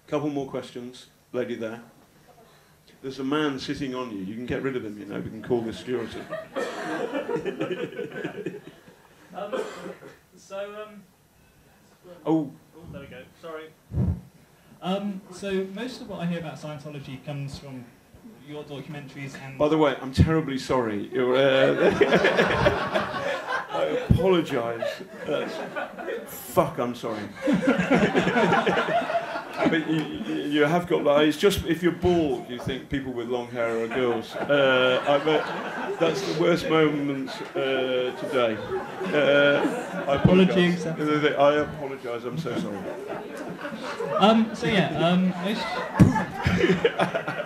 Couple more questions. Lady there. There's a man sitting on you. You can get rid of him, you know. We can call the security. Oh, there we go. Sorry. So most of what I hear about Scientology comes from your documentaries and... by the way, I'm terribly sorry. I apologise. Fuck, I'm sorry. But you have got, like, it's just, if you're bald, you think people with long hair are girls. I bet that's the worst moments today. I apologise. I apologise, I'm so sorry. So yeah,